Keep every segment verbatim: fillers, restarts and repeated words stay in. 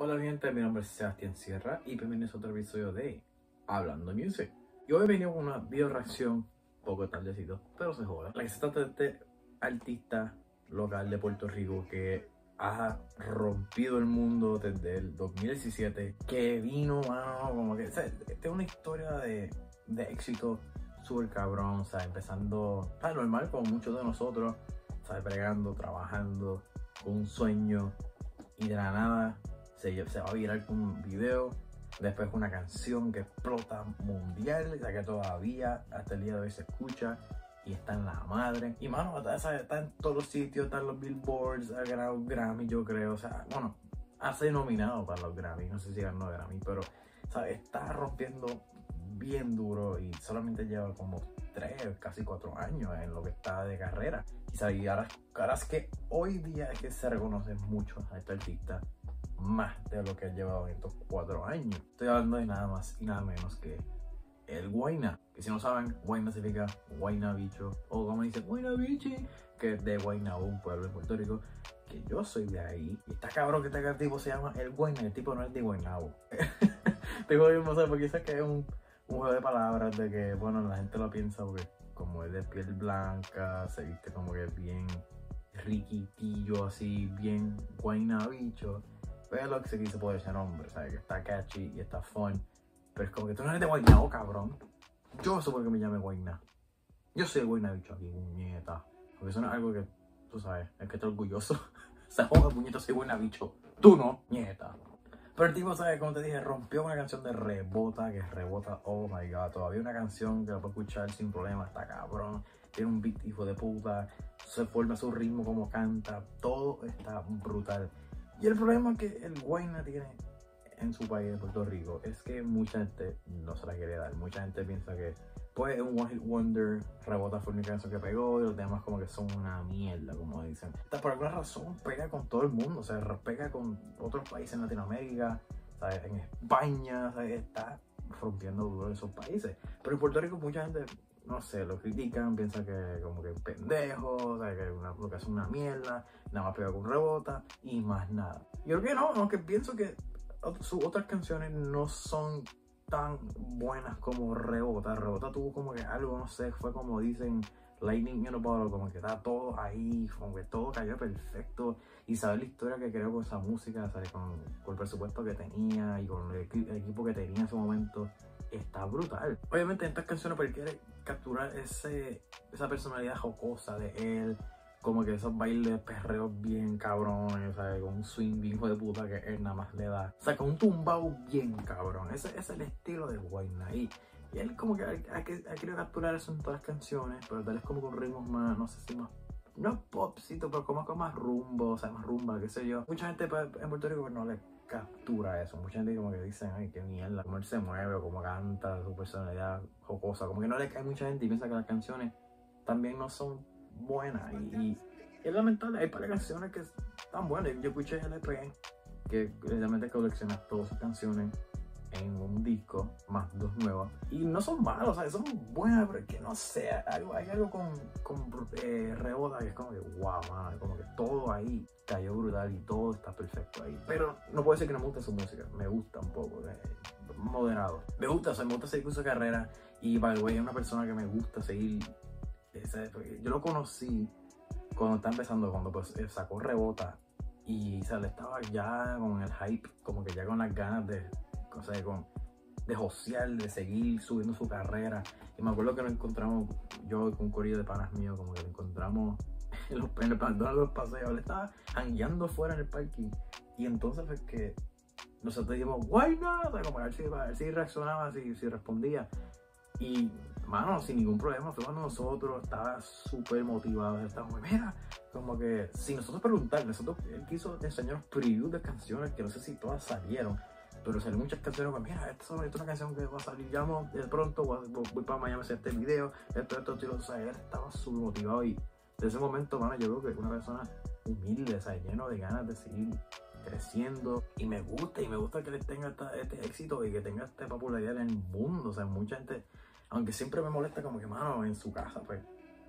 Hola mi gente, mi nombre es Sebastián Sierra y bienvenidos a otro episodio de Hablando Music. Y hoy he venido con una video reacción, poco tardecito, pero se joda. La que se trata de este artista local de Puerto Rico que ha rompido el mundo desde el dos mil diecisiete, que vino, mano, como que, o sea, tiene una historia de, de éxito súper cabrón, o sea, empezando, ah, normal como muchos de nosotros, ¿sabes? Bregando, trabajando, con un sueño, y de la nada se, se va a virar con un video, después una canción que explota mundial, ya que todavía hasta el día de hoy se escucha y está en la madre. Y mano, está, está en todos los sitios, está en los billboards, ha ganado Grammy, yo creo, o sea, bueno, ha sido nominado para los Grammy, no sé si ganó Grammy, pero, ¿sabes? Está rompiendo bien duro y solamente lleva como tres, casi cuatro años en lo que está de carrera. Y, ¿sabes? Y ahora, ahora es que hoy día es que se reconoce mucho a este artista, más de lo que ha llevado en estos cuatro años. Estoy hablando de nada más y nada menos que el Guayna, que si no saben, Guayna significa Guayna Bicho, o como dicen, Guayna Bichi, que es de Guaynabo, un pueblo de Puerto Rico, que yo soy de ahí. Y está cabrón que este tipo se llama el Guayna, el tipo no es de Guaynabo. Tengo que no sé, porque sé que es un, un juego de palabras de que, bueno, la gente lo piensa porque como es de piel blanca, se viste como que bien riquitillo, así, bien Guayna Bicho. Pero lo que se quiso por ese nombre, ¿sabes? Que está catchy y está fun. Pero es como que tú no eres de Guaynabo, cabrón. Yo sé por qué me llame Guayna. Yo soy Guayna Bicho aquí, puñeta. Porque eso no es algo que, tú sabes, es que estoy orgulloso. O sea, joder, puñeta, soy Guayna Bicho. Tú no, nieta. Pero el tipo, ¿sabes? Como te dije, rompió una canción de Rebota, que Rebota, oh my god. Todavía una canción que la puedo escuchar sin problema, está cabrón. Tiene un beat hijo de puta. Se forma su ritmo como canta. Todo está brutal. Y el problema que el Guayna tiene en su país de Puerto Rico es que mucha gente no se la quiere dar. Mucha gente piensa que pues es un one hit wonder, Rebota fue una canción que pegó y los demás como que son una mierda, como dicen. Esta, por alguna razón pega con todo el mundo, o sea, pega con otros países en Latinoamérica, ¿sabes? En España, ¿sabes? Está rompiendo duro en esos países. Pero en Puerto Rico mucha gente, no sé, lo critican, piensa que como que es pendejo, ¿sabes? Que una, lo que hace una mierda, nada más pega con Rebota y más nada. Yo creo que no, aunque pienso que sus otras canciones no son tan buenas como Rebota. Rebota tuvo como que algo, no sé, fue como dicen lightning in a bottle, como que está todo ahí, como que todo cayó perfecto. Y saber la historia que creó con esa música, ¿sabes? Con, con el presupuesto que tenía y con el, el equipo que tenía en ese momento, está brutal. Obviamente en estas canciones porque quiere capturar ese, esa personalidad jocosa de él, como que esos bailes perreos bien cabrones, ¿sabes? Con un swing bien hijo de puta que él nada más le da. O sea, con un tumbao bien cabrón. Ese, ese es el estilo de Guayna. Y, y él como que ha, ha, ha querido capturar eso en todas las canciones, pero tal vez como con ritmos más, no sé si más, no es popcito, pero como con más rumbo, o sea, más rumba, qué sé yo. Mucha gente pues, en Puerto Rico no le captura eso. Mucha gente como que dice, ay, qué mierda, cómo él se mueve o cómo canta, su personalidad jocosa. Como que no le cae mucha gente y piensa que las canciones también no son buena y, y es lamentable. Hay para canciones que están buenas. Yo escuché L P que realmente colecciona todas sus canciones en un disco más dos nuevas y no son malas, o sea, son buenas, pero es que no sé, algo, hay algo con, con eh, Rebota que es como que wow, man, como que todo ahí cayó brutal y todo está perfecto ahí. Pero no puedo decir que no me gusta su música, me gusta un poco, eh, moderado, me gusta, o sea, me gusta seguir con su carrera y by the way es una persona que me gusta seguir. Yo lo conocí cuando estaba empezando, cuando pues sacó Rebota y o sea, le estaba ya con el hype, como que ya con las ganas de, o sea, con, de josear, de seguir subiendo su carrera. Y me acuerdo que nos encontramos, yo con un corillo de panas míos, como que lo encontramos en, los, en el plantón de los paseos, le estaba jangueando fuera en el parking. Y entonces fue que nosotros dijimos, Guayna, o sea, como a ver si, a ver si reaccionaba, si, si respondía. Y, mano, sin ningún problema, fue cuando nosotros, estaba súper motivado, estábamos, mira, como que, sin nosotros preguntar, nosotros, él quiso enseñarnos previews de canciones, que no sé si todas salieron, pero salieron muchas canciones, como, mira, esta es una canción que va a salir, ya de pronto, voy, voy para mañana a hacer este video, esto, esto, esto, o sea, él estaba súper motivado y de ese momento, mano, yo creo que una persona humilde, o sea, lleno de ganas de seguir creciendo, y me gusta, y me gusta que él tenga esta, este éxito y que tenga esta popularidad en el mundo, o sea, mucha gente, aunque siempre me molesta como que, mano, en su casa, pues,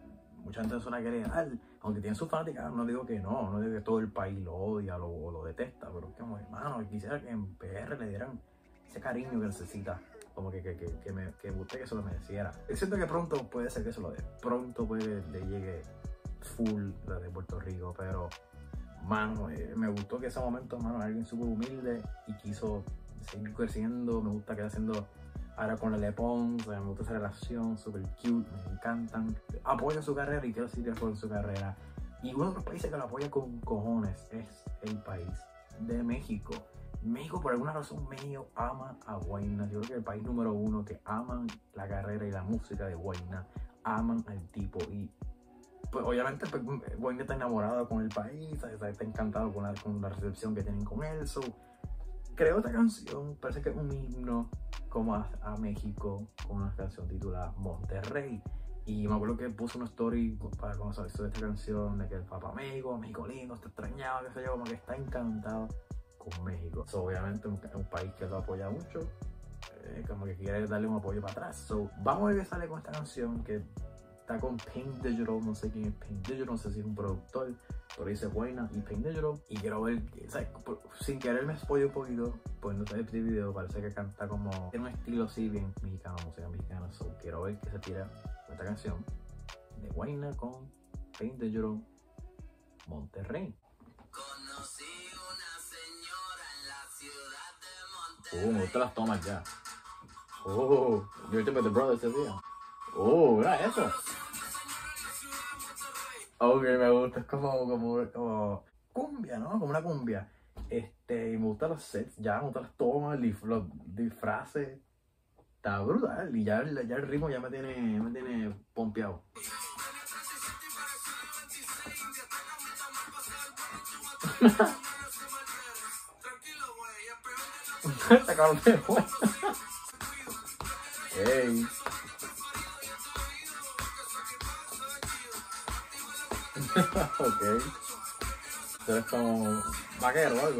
mucha gente se la quiere dar, aunque tiene sus fanáticas, no digo que no, no digo que todo el país lo odia lo, o lo detesta, pero es como, hermano, quisiera que en P R le dieran ese cariño que necesita, como que, que, que, que, me, que usted que se lo mereciera. Es cierto que pronto puede ser que se lo dé, pronto puede que le llegue full la de Puerto Rico, pero, mano, eh, me gustó que ese momento, mano, alguien súper humilde y quiso seguir creciendo, me gusta que está haciendo ahora con Lele Pons, me gusta esa relación, súper cute, me encantan. Apoyo su carrera y quiero seguir apoyando su carrera. Y uno de los países que lo apoya con cojones es el país de México. México, por alguna razón, México ama a Wayna. Yo creo que es el país número uno que aman la carrera y la música de Wayna. Aman al tipo. Y pues obviamente pues, Wayna está enamorado con el país, está, está encantado con la, con la recepción que tienen con él. So, creó esta canción, parece que es un himno como a, a México, con una canción titulada Monterrey. Y me acuerdo que puso una story para cuando salió de esta canción de que el papá México, México lindo, está extrañado, qué sé yo, como que está encantado con México. So, obviamente es un, un país que lo apoya mucho, eh, como que quiere darle un apoyo para atrás. So, vamos a ver qué sale con esta canción que está con Paint Digital, no sé quién es Paint Digital, no sé si es un productor, pero dice Wayna y Paint Digital. Y quiero ver, ¿sabes? Por, sin querer me spoilé un poquito, poniendo este video, parece que canta como, tiene un estilo así bien mexicano, música mexicana. So, quiero ver que se tira esta canción de Wayna con Paint Digital, Monterrey. Conocí una señora en la ciudad de Monterrey. Oh, me gustan las tomas ya. Oh, yo with the brothers ese día. Oh, mira eso. Ok, me gusta, es como, como, como cumbia, ¿no? Como una cumbia. Este, y me gustan los sets, ya, me gustan las tomas, los disfraces. Está brutal. Y ya, ya el ritmo ya me tiene, me tiene pompeado. Sacaron de vuelta. Hey. Ok. Tú eres como vaquero o algo.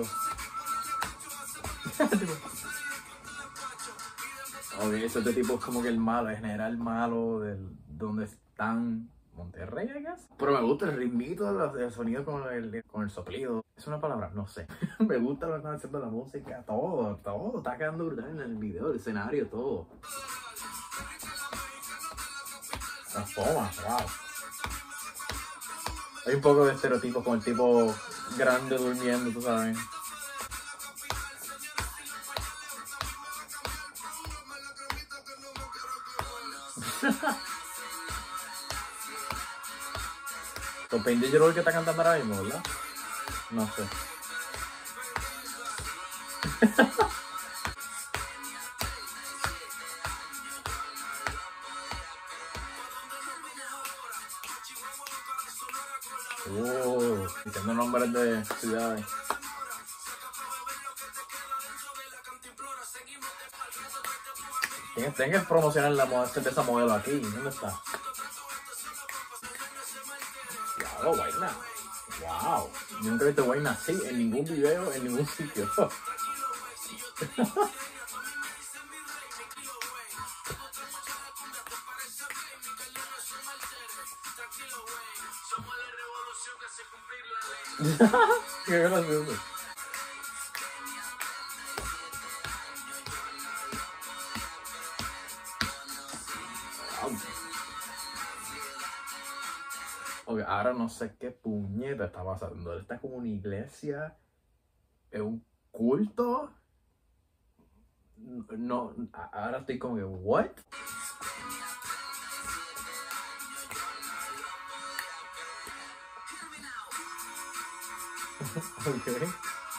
Ok, este tipo es como que el malo, el general malo del donde están Monterrey, I guess. Pero me gusta el ritmito, el sonido con el, con el soplido. ¿Es una palabra? No sé. Me gusta lo que están haciendo la música, todo, todo. Está quedando brutal en el video, el escenario, todo. Las tomas, wow. Hay un poco de estereotipos con el tipo grande durmiendo, tú sabes. Con Paint Digital que está cantando ahora mismo, ¿verdad? No sé. Oh, diciendo nombres de ciudades. Tienes que promocionar la moda de esa modelo aquí. ¿Dónde está? Claro, Wayna. Wow. Yo nunca he visto Wayna así en ningún video, en ningún sitio. Qué gracioso. Okay, ahora no sé qué puñeta está pasando. Él está como una iglesia, es un culto. No, ahora estoy como que, ¿what? Okay.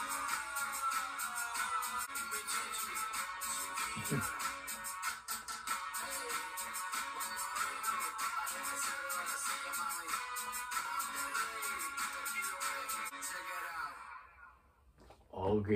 Ok.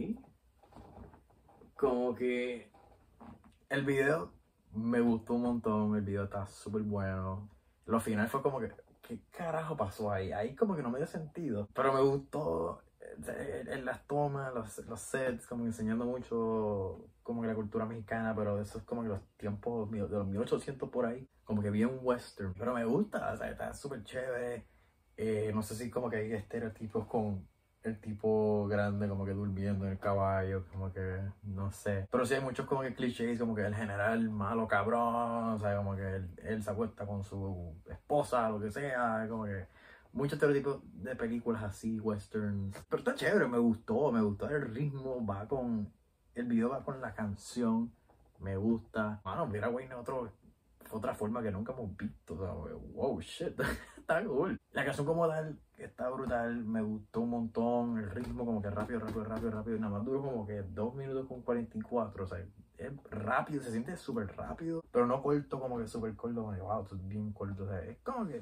Como que el video me gustó un montón, el video está súper bueno. Lo final fue como que, ¿qué carajo pasó ahí? Ahí como que no me dio sentido. Pero me gustó en, en las tomas, los, los sets, como enseñando mucho como que la cultura mexicana, pero eso es como que los tiempos de los mil ochocientos por ahí, como que bien western, pero me gusta, o sea, está súper chévere. Eh, no sé si como que hay estereotipos con el tipo grande como que durmiendo en el caballo, como que no sé, pero sí hay muchos como que clichés, como que el general malo cabrón, o sea, como que él, él se acuesta con su esposa, lo que sea, como que muchos estereotipos de películas así, westerns. Pero está chévere, me gustó, me gustó el ritmo, va con, el video va con la canción, me gusta. Mano, mira, Wayne, otro, otra forma que nunca hemos visto, o sea, wow, shit, está cool. La canción como tal está brutal, me gustó un montón, el ritmo como que rápido, rápido, rápido, rápido, y nada más duró como que dos minutos con cuarenta y cuatro, o sea, es rápido, se siente súper rápido, pero no corto como que súper corto, como que wow, esto es bien corto, o sea, es como que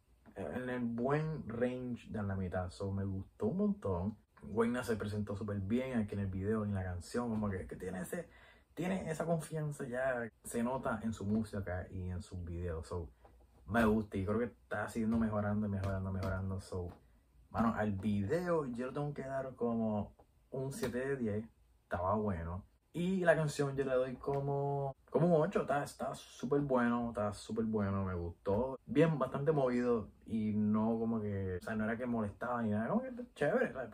en el buen range de la mitad, so me gustó un montón. Wayna se presentó súper bien aquí en el video, en la canción, como que, que tiene ese, tiene esa confianza ya, se nota en su música y en sus videos, so me gusta y creo que está siguiendo mejorando, mejorando, mejorando, so, mano, al video yo le tengo que dar como un siete de diez, estaba bueno. Y la canción yo le doy como, como un ocho, está está súper bueno, está súper bueno, me gustó. Bien, bastante movido y no como que, o sea, no era que molestaba ni nada, como que chévere, ¿sabes?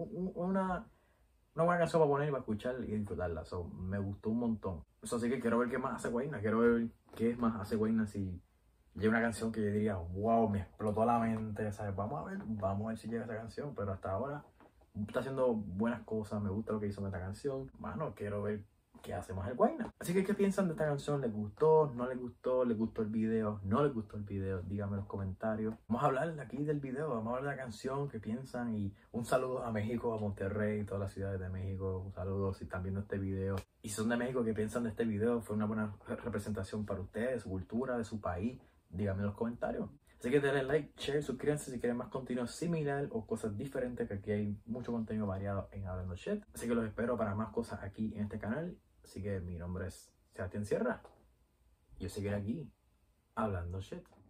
Una, una buena canción para poner y para escuchar y disfrutarla, so, me gustó un montón. Eso sí que quiero ver qué más hace Wayna, quiero ver qué más hace Wayna si llega una canción que yo diría, wow, me explotó la mente, ¿sabes? Vamos a ver, vamos a ver si llega esa canción, pero hasta ahora está haciendo buenas cosas, me gusta lo que hizo en esta canción. Mano, quiero ver qué hace más el Wayna. Así que, ¿qué piensan de esta canción? ¿Les gustó? ¿No les gustó? ¿Les gustó el video? ¿No les gustó el video? Díganme en los comentarios. Vamos a hablar aquí del video, vamos a hablar de la canción, qué piensan. Y un saludo a México, a Monterrey, todas las ciudades de México. Un saludo si están viendo este video. Y si son de México, ¿qué piensan de este video? ¿Fue una buena representación para ustedes, de su cultura, de su país? Díganme en los comentarios. Así que denle like, share, suscríbanse si quieren más contenido similar o cosas diferentes, que aquí hay mucho contenido variado en Hablando Shit. Así que los espero para más cosas aquí en este canal. Así que mi nombre es Sebastián Sierra y yo seguiré aquí Hablando Shit.